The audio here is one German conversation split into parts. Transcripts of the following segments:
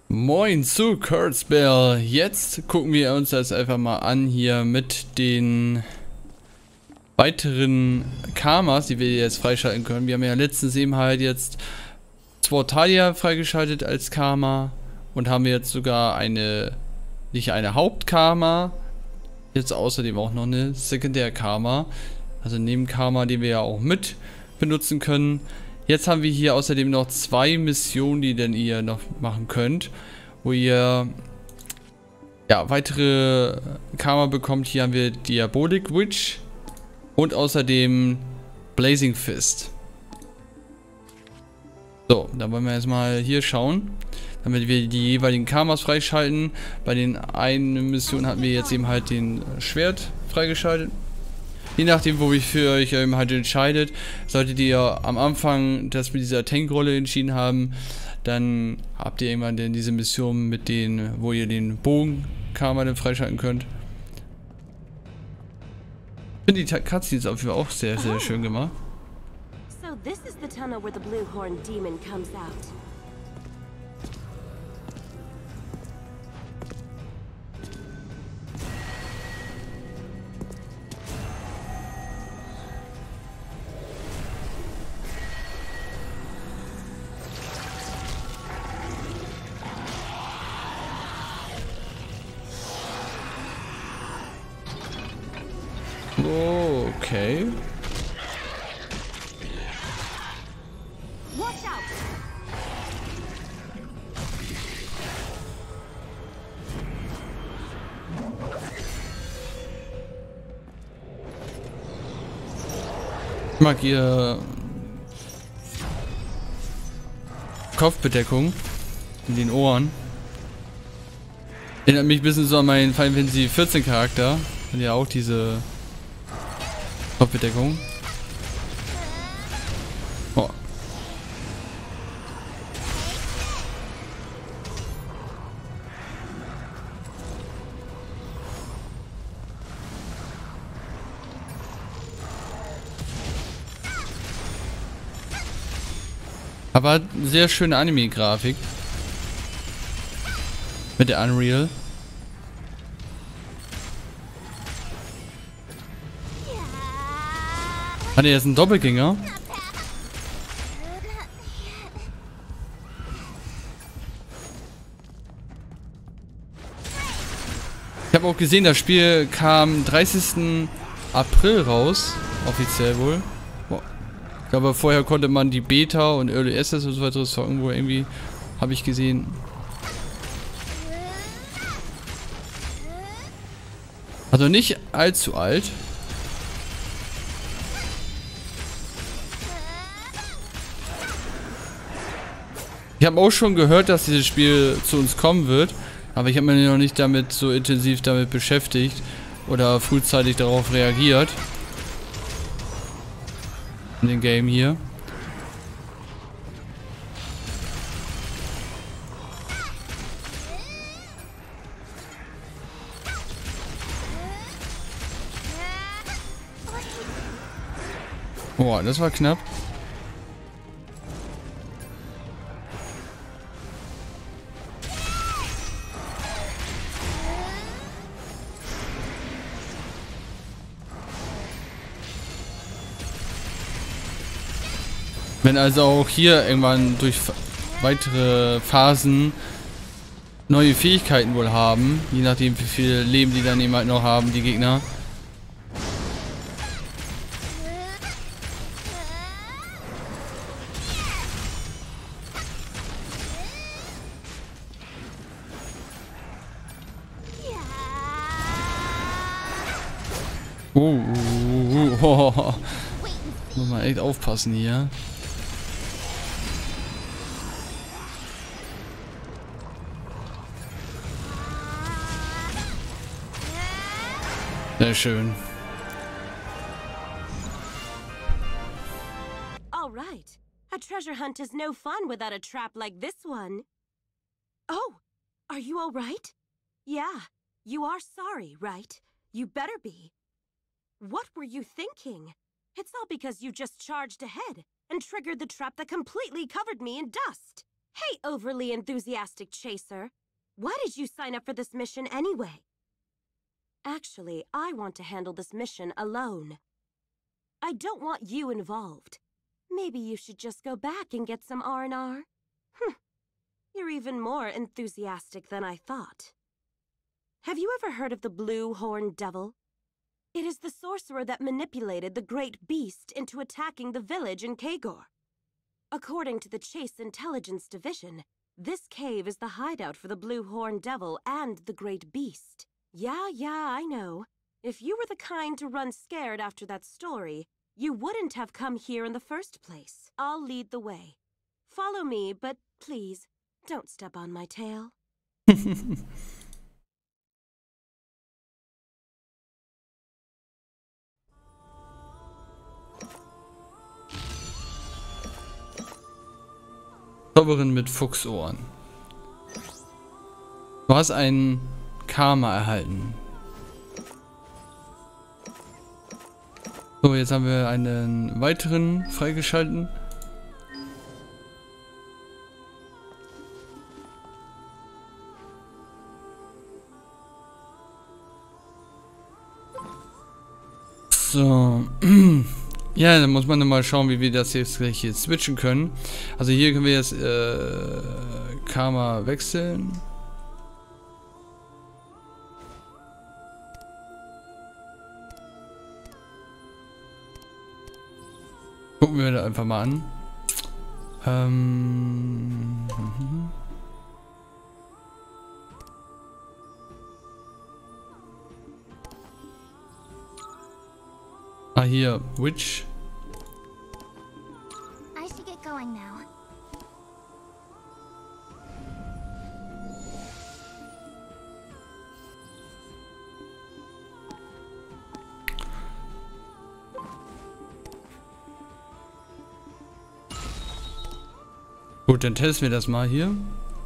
Moin zu Kurzbell. Jetzt gucken wir uns das einfach mal an hier mit den weiteren Karmas, die wir jetzt freischalten können. Wir haben ja letztens eben halt jetzt Swortalia freigeschaltet als Karma und haben jetzt sogar nicht eine Hauptkarma, jetzt außerdem auch noch eine Sekundärkarma, also Nebenkarma, die wir ja auch mit benutzen können. Jetzt haben wir hier außerdem noch 2 Missionen, die dann ihr noch machen könnt, wo ihr ja weitere Karma bekommt. Hier haben wir Diabolic Witch und außerdem Blazing Fist. So, dann wollen wir erstmal hier schauen, damit wir die jeweiligen Karmas freischalten. Bei den einen Missionen hatten wir jetzt eben halt den Schwert freigeschaltet. Je nachdem, wo ihr für euch eben halt entscheidet, solltet ihr am Anfang das mit dieser Tankrolle entschieden haben, dann habt ihr irgendwann denn diese Mission mit denen, wo ihr den Bogen-Karma dann freischalten könnt. Ich finde die Cutscenes auf jeden Fall auch sehr, sehr schön gemacht. So this is the tunnel where the blue horn demon comes out. Okay. Watch out! Ich mag ihr Kopfbedeckung in den Ohren. Erinnert mich ein bisschen so an meinen Final Fantasy 14 Charakter. Hat ja auch diese Kopfbedeckung. Oh. Aber sehr schöne Anime-Grafik. Mit der Unreal. Hat er jetzt einen Doppelgänger? Ich habe auch gesehen, das Spiel kam 30. April raus. Offiziell wohl. Boah. Ich glaube, vorher konnte man die Beta und Early Access und so weiter zocken, wo irgendwie habe ich gesehen. Also nicht allzu alt. Ich habe auch schon gehört, dass dieses Spiel zu uns kommen wird, aber ich habe mich noch nicht damit so intensiv damit beschäftigt oder frühzeitig darauf reagiert. In dem Game hier. Boah, das war knapp. Wenn also auch hier irgendwann durch weitere Phasen neue Fähigkeiten wohl haben, je nachdem wie viel Leben die dann eben halt noch haben, die Gegner. Muss man echt aufpassen hier. Sehr schön. All right. A treasure hunt is no fun without a trap like this one. Oh, are you all right? Yeah, you are sorry, right? You better be. What were you thinking? It's all because you just charged ahead and triggered the trap that completely covered me in dust. Hey, overly enthusiastic chaser. Why did you sign up for this mission anyway? Actually, I want to handle this mission alone. I don't want you involved. Maybe you should just go back and get some R&R. You're even more enthusiastic than I thought. Have you ever heard of the Blue Horn Devil? It is the sorcerer that manipulated the great beast into attacking the village in Kagor. According to the Chase Intelligence Division, this cave is the hideout for the Blue Horn Devil and the great beast. Yeah, I know. If you were the kind to run scared after that story, you wouldn't have come here in the first place. I'll lead the way. Follow me, but please, don't step on my tail. Zauberin mit Fuchsohren. Du hast ein Karma erhalten. So, jetzt haben wir einen weiteren freigeschalten. So. Ja, dann muss man mal schauen, wie wir das jetzt gleich hier switchen können. Also hier können wir jetzt Karma wechseln. Gucken wir da einfach mal an. Ah, hier, Witch. I should get going now. Gut, dann testen wir das mal hier.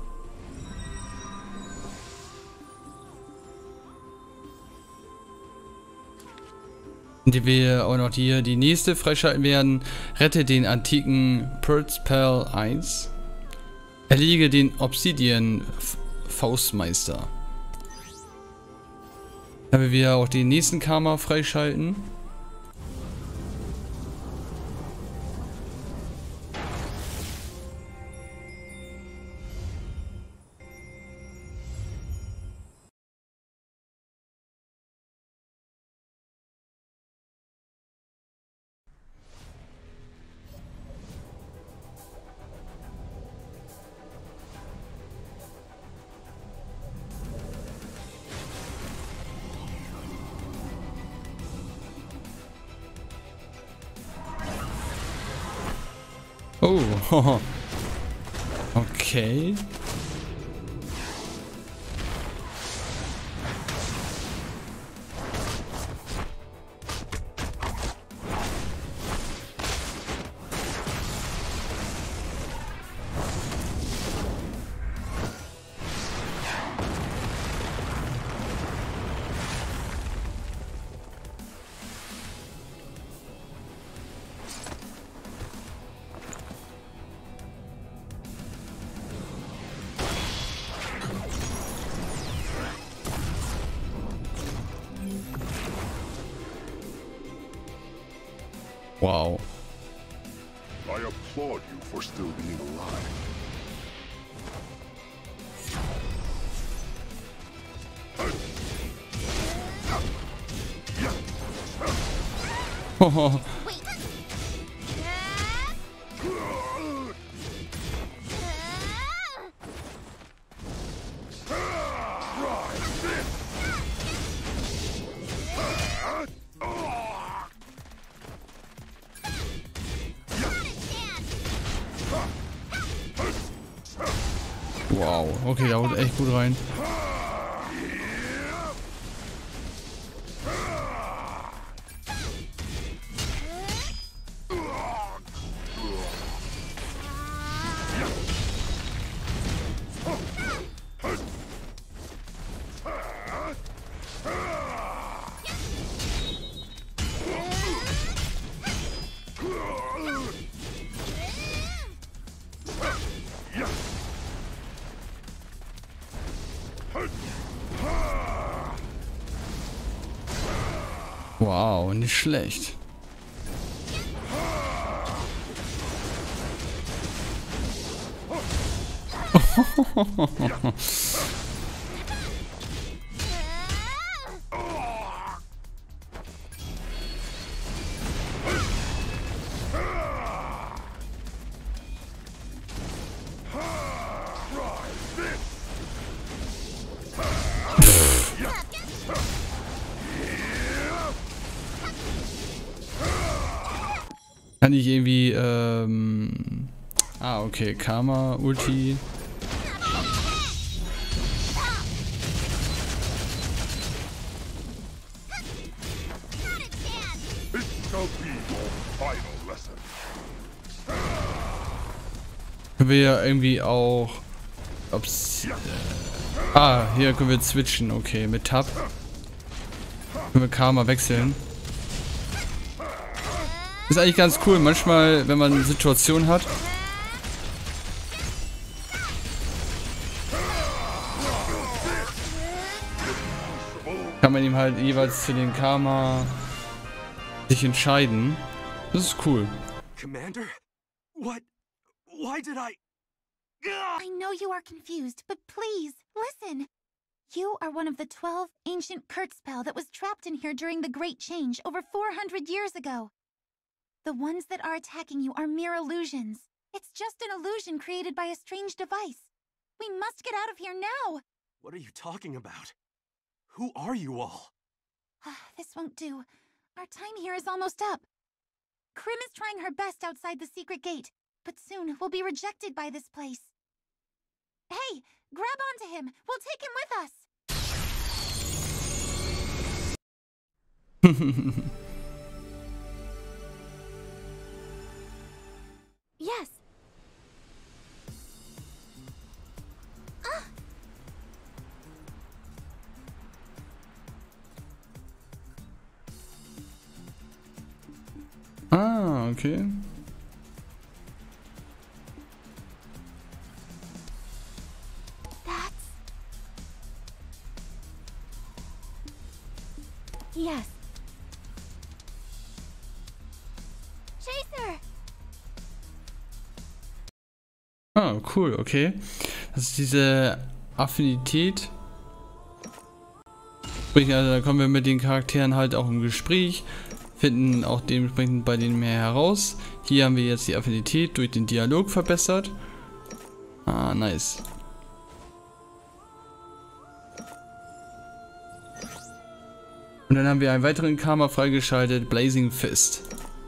Die wir auch noch hier die nächste freischalten werden. Rette den antiken Pearl 1. Erlege den Obsidian Faustmeister. Dann wir auch den nächsten Karma freischalten. Oh, okay. Wow. I applaud you for still being alive. Oh. Wow, okay, da haut echt gut rein. Wow, nicht schlecht. Kann ich irgendwie, okay, Karma, Ulti. Können wir ja irgendwie auch, hier können wir switchen, okay, mit Tab. Können wir Karma wechseln. Ist eigentlich ganz cool, manchmal, wenn man eine Situation hat. Kann man ihm halt jeweils zu den Karma sich entscheiden. Das ist cool. Commander? What? Why did I know you are confused, but please, listen. You are one of the 12 ancient Kurtzpell that was trapped in here during the Great Change over 400 years ago. The ones that are attacking you are mere illusions. It's just an illusion created by a strange device. We must get out of here now! What are you talking about? Who are you all? This won't do. Our time here is almost up. Krim is trying her best outside the secret gate, but soon we'll be rejected by this place. Hey, grab onto him! We'll take him with us! Yes. Okay. Yes. Chaser! Cool, okay. Das ist diese Affinität. Sprich, also da kommen wir mit den Charakteren halt auch im Gespräch, finden auch dementsprechend bei denen mehr heraus. Hier haben wir jetzt die Affinität durch den Dialog verbessert. Nice. Und dann haben wir einen weiteren Karma freigeschaltet, Blazing Fist.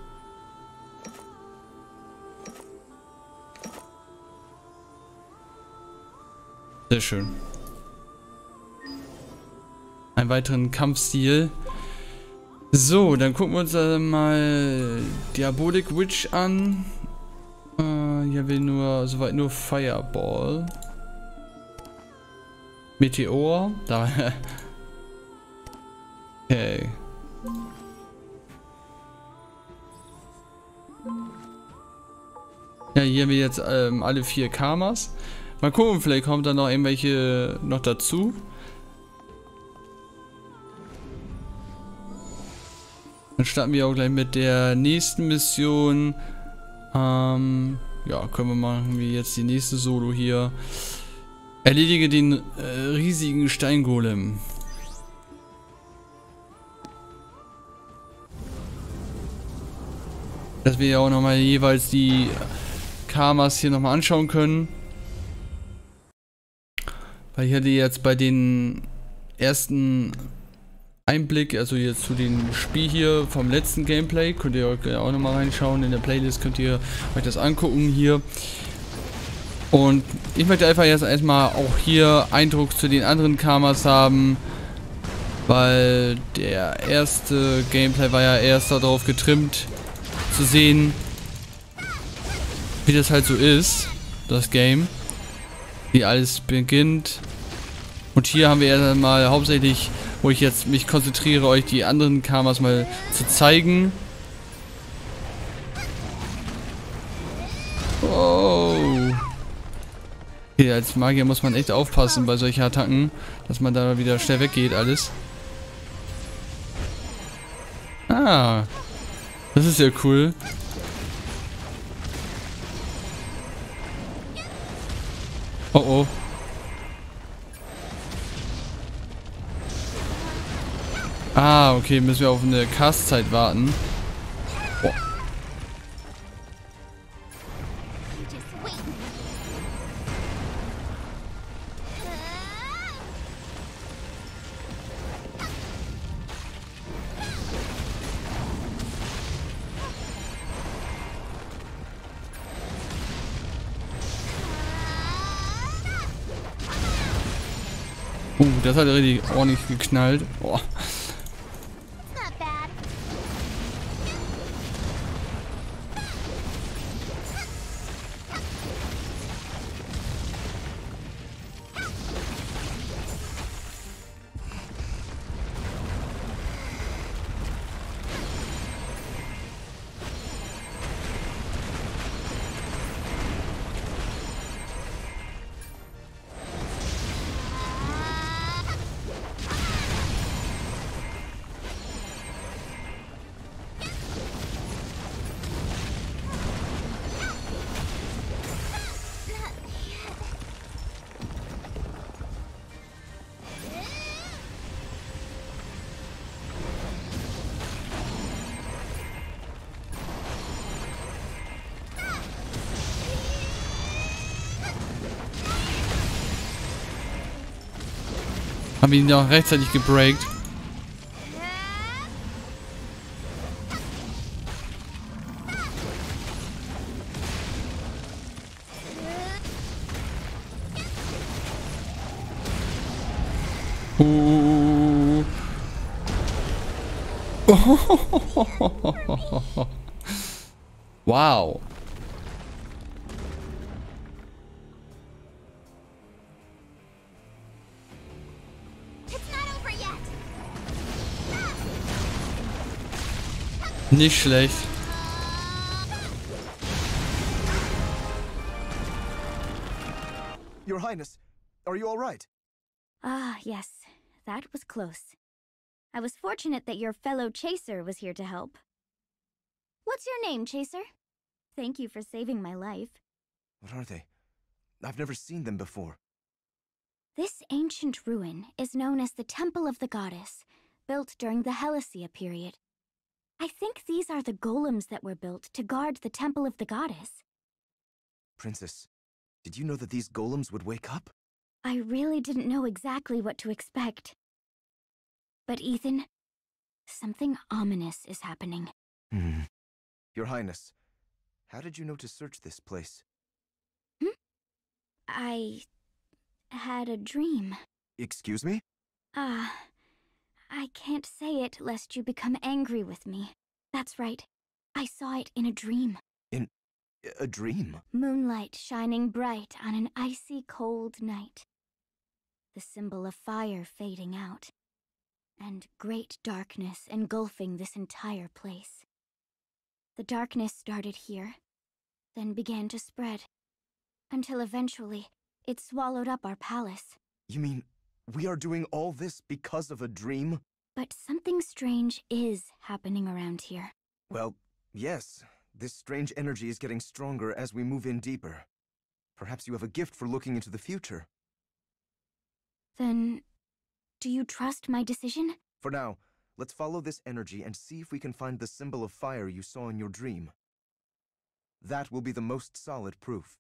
Sehr schön. Einen weiteren Kampfstil. So, dann gucken wir uns mal Diabolic Witch an. Hier will soweit nur Fireball. Meteor. Da. Okay. Ja, hier haben wir jetzt alle 4 Karmas. Mal gucken, vielleicht kommt da noch irgendwelche noch dazu. Dann starten wir auch gleich mit der nächsten Mission. Ja, können wir machen wie jetzt die nächste Solo hier. Erledige den riesigen Steingolem. Dass wir ja auch nochmal jeweils die Karmas hier nochmal anschauen können. Weil ich hatte jetzt bei den ersten Einblick, also jetzt zu dem Spiel hier vom letzten Gameplay, könnt ihr euch auch nochmal reinschauen. In der Playlist könnt ihr euch das angucken hier. Und ich möchte einfach jetzt erstmal auch hier Eindruck zu den anderen Karmas haben. Weil der erste Gameplay war ja erst darauf getrimmt, zu sehen, wie das halt so ist, das Game, wie alles beginnt. Und hier haben wir erst mal hauptsächlich, wo ich jetzt mich konzentriere, euch die anderen Karmas mal zu zeigen. Oh. Okay, als Magier muss man echt aufpassen bei solchen Attacken, dass man da wieder schnell weggeht, alles. Ah, das ist ja cool. Oh oh. Ah, okay, müssen wir auf eine Castzeit warten. Boah. Das hat richtig ordentlich geknallt. Boah. Haben ihn noch rechtzeitig gebreakt. Wow. Nicht schlecht. Your Highness, are you all right? Ah, yes. That was close. I was fortunate that your fellow Chaser was here to help. What's your name, Chaser? Thank you for saving my life. What are they? I've never seen them before. This ancient ruin is known as the Temple of the Goddess, built during the Hellesia period. I think these are the golems that were built to guard the Temple of the Goddess. Princess, did you know that these golems would wake up? I really didn't know exactly what to expect. But Ethan, something ominous is happening. Your Highness, how did you know to search this place? I had a dream. Excuse me? I can't say it lest you become angry with me. That's right. I saw it in a dream. In a dream? Moonlight shining bright on an icy cold night. The symbol of fire fading out. And great darkness engulfing this entire place. The darkness started here, then began to spread, until eventually it swallowed up our palace. You mean we are doing all this because of a dream? But something strange is happening around here. Well, yes. This strange energy is getting stronger as we move in deeper. Perhaps you have a gift for looking into the future. Then, do you trust my decision? For now, let's follow this energy and see if we can find the symbol of fire you saw in your dream. That will be the most solid proof.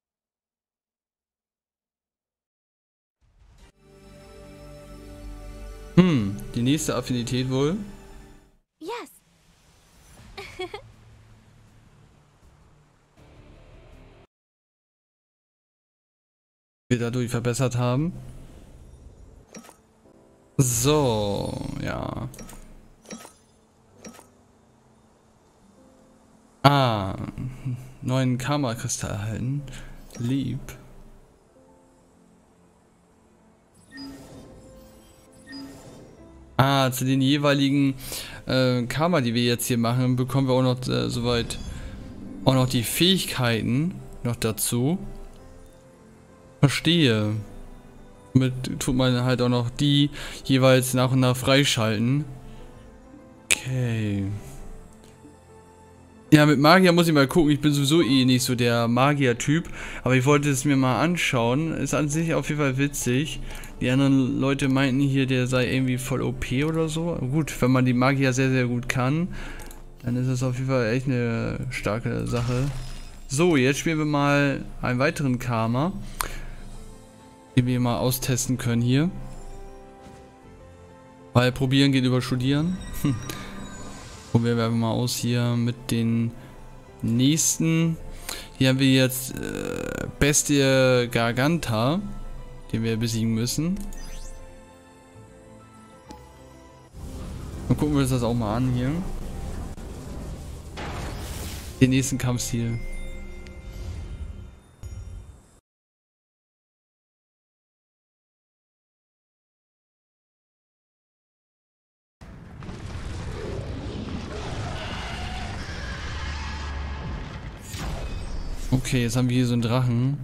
Die nächste Affinität wohl. Yes. Wir dadurch verbessert haben. So, ja. Neuen Karma-Kristall erhalten. Lieb. Zu den jeweiligen Karma, die wir jetzt hier machen, bekommen wir auch noch soweit auch noch die Fähigkeiten noch dazu. Verstehe. Damit tut man halt auch noch die jeweils nach und nach freischalten. Okay. Ja, mit Magier muss ich mal gucken. Ich bin sowieso eh nicht so der Magier-Typ. Aber ich wollte es mir mal anschauen. Ist an sich auf jeden Fall witzig. Die anderen Leute meinten hier, der sei irgendwie voll OP oder so. Gut, wenn man die Magier sehr, sehr gut kann, dann ist das auf jeden Fall echt eine starke Sache. So, jetzt spielen wir mal einen weiteren Karma, den wir mal austesten können hier. Weil probieren geht über studieren. Probieren wir mal aus hier mit den nächsten. Hier haben wir jetzt Bestie Garganta, den wir besiegen müssen. Dann gucken wir uns das auch mal an hier. Den nächsten Kampfstil. Okay, jetzt haben wir hier so einen Drachen.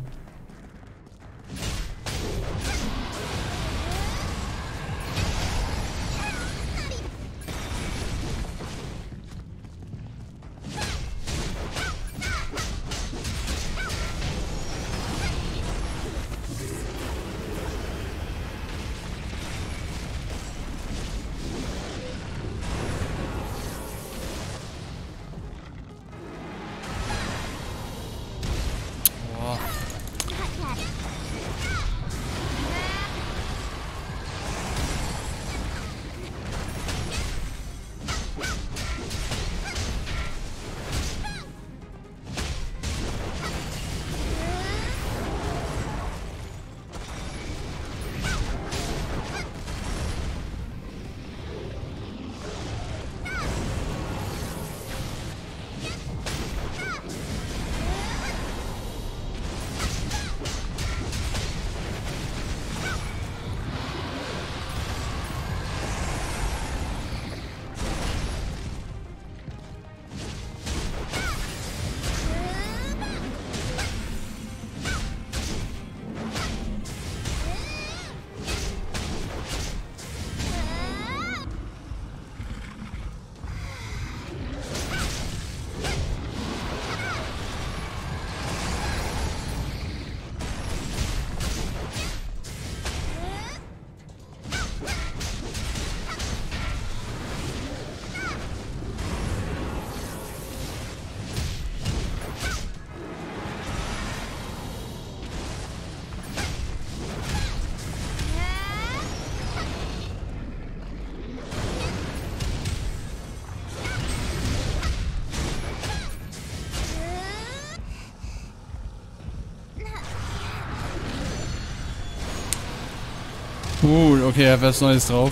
Okay, er hat was Neues drauf.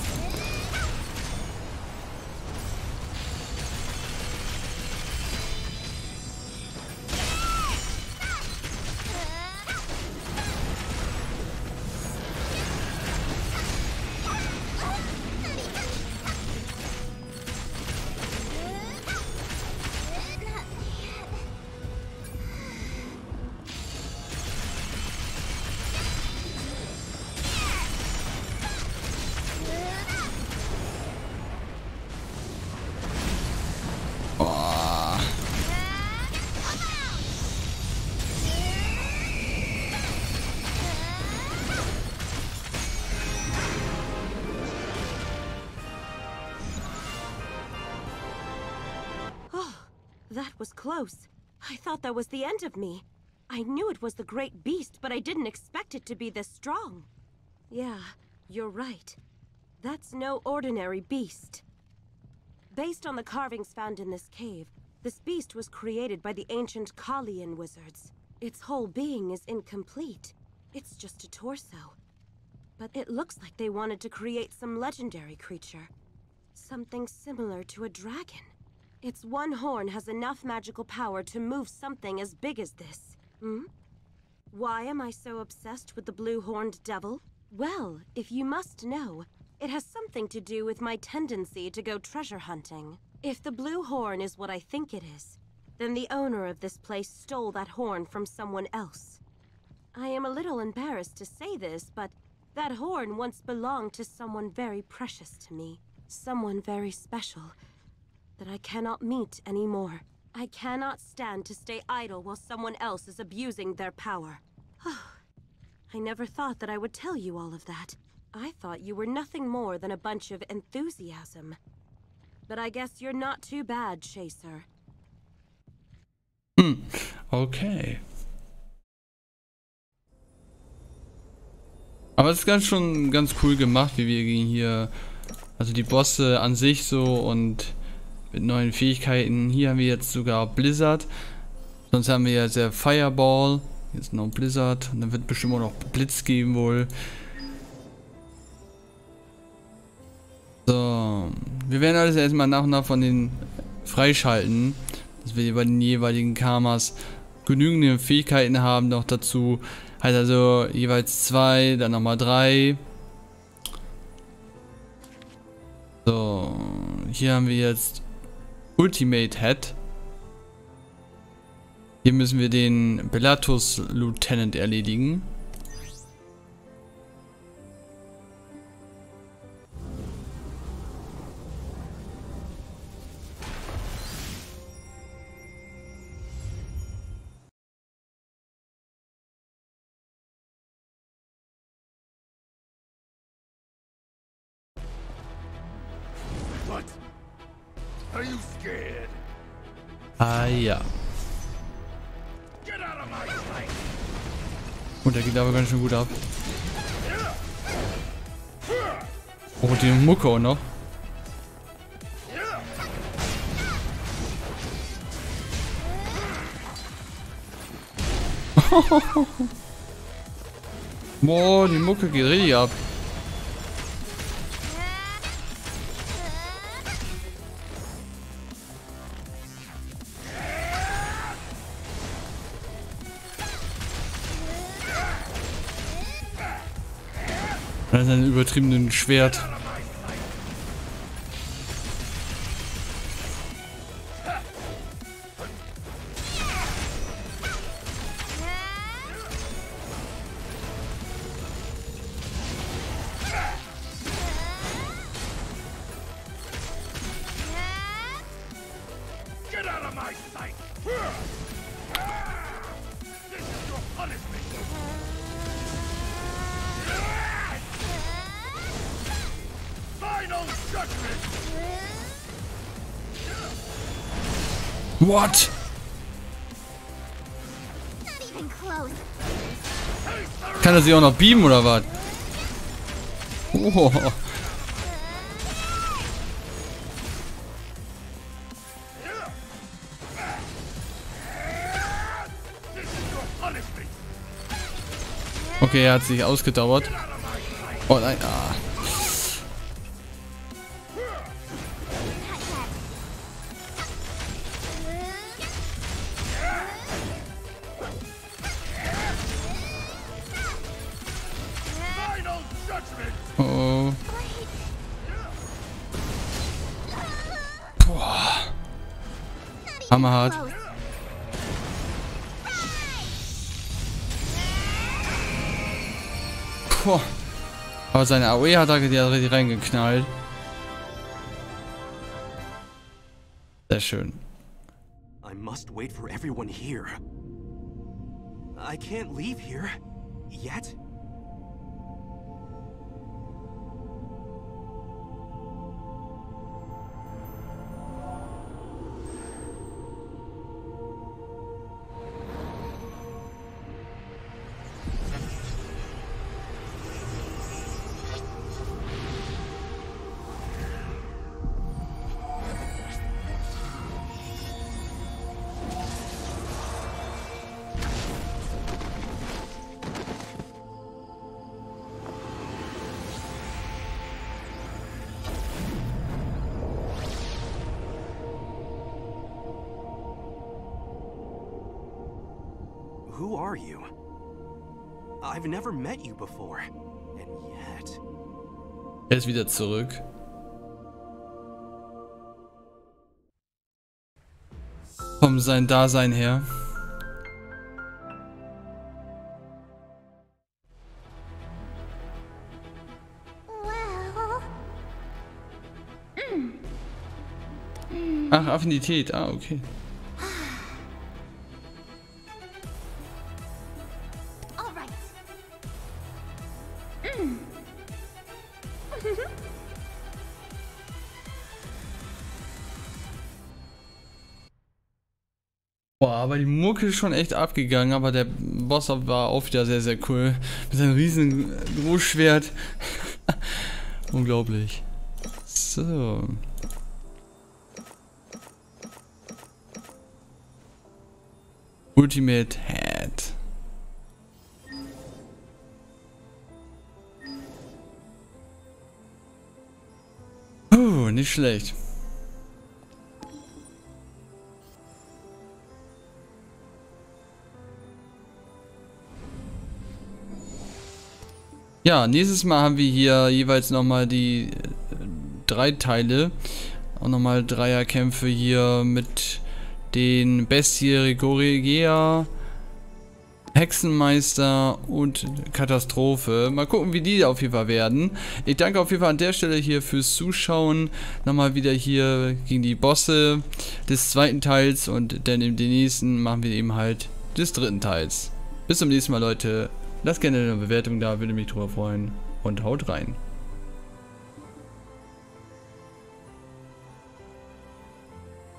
That was close. I thought that was the end of me. I knew it was the great beast, but I didn't expect it to be this strong. Yeah, you're right. That's no ordinary beast. Based on the carvings found in this cave, this beast was created by the ancient Kalian wizards. Its whole being is incomplete. It's just a torso. But it looks like they wanted to create some legendary creature. Something similar to a dragon. Its one horn has enough magical power to move something as big as this. Why am I so obsessed with the blue-horned devil? Well, if you must know, it has something to do with my tendency to go treasure hunting. If the blue horn is what I think it is, then the owner of this place stole that horn from someone else. I am a little embarrassed to say this, but that horn once belonged to someone very precious to me. Someone very special that I cannot meet anymore. I cannot stand to stay idle while someone else is abusing their power. I never thought that I would tell you all of that. I thought you were nothing more than a bunch of enthusiasm. But I guess you're not too bad, Chaser. Okay. Aber es ist schon ganz cool gemacht, wie wir gegen hier, also die Bosse an sich so und mit neuen Fähigkeiten. Hier haben wir jetzt sogar Blizzard. Sonst haben wir ja sehr Fireball. Jetzt noch Blizzard. Und dann wird bestimmt auch noch Blitz geben wohl. So. Wir werden alles erstmal nach und nach von den freischalten. Dass wir bei den jeweiligen Karmas genügende Fähigkeiten haben noch dazu. Heißt also jeweils 2, dann nochmal 3. So, hier haben wir jetzt Ultimate Head. Hier müssen wir den Bellatus Lieutenant erledigen. What? Are you scared? Ah ja. Get out of my sight! Und der geht aber ganz schön gut ab. Oh, die Mucke auch noch. Boah, die Mucke geht richtig ab. Das ist ein übertriebenes Schwert. Get out of my sight! This is your punishment! Final judgment! What? Not even close. Kann er sich auch noch beamen oder was? Oh. This is your punishment! Okay, er hat sich ausgedauert. Oh nein, ah. Final judgment! Oh. Boah. Hammerhart. Close. Puh. Aber seine AOE hat er richtig reingeknallt. Sehr schön. I must wait for everyone here. I can't leave here. Yet? Who are you? I've never met you before. And yet... Er ist wieder zurück. Vom sein Dasein her. Ach, Affinität. Ah, okay. All right. Boah, aber die Mucke ist schon echt abgegangen, aber der Boss war auch wieder sehr, sehr cool. Mit seinem riesen Großschwert. Unglaublich. So. Ultimate Head. Nicht schlecht. Ja, nächstes Mal haben wir hier jeweils nochmal die 3 Teile. Auch nochmal Dreierkämpfe hier mit den Bestie, Rigorigea, Hexenmeister und Katastrophe. Mal gucken, wie die auf jeden Fall werden. Ich danke auf jeden Fall an der Stelle hier fürs Zuschauen. Nochmal wieder hier gegen die Bosse des 2. Teils und dann im nächsten machen wir eben halt des 3. Teils. Bis zum nächsten Mal, Leute. Lasst gerne eine Bewertung da, würde mich drüber freuen. Und haut rein.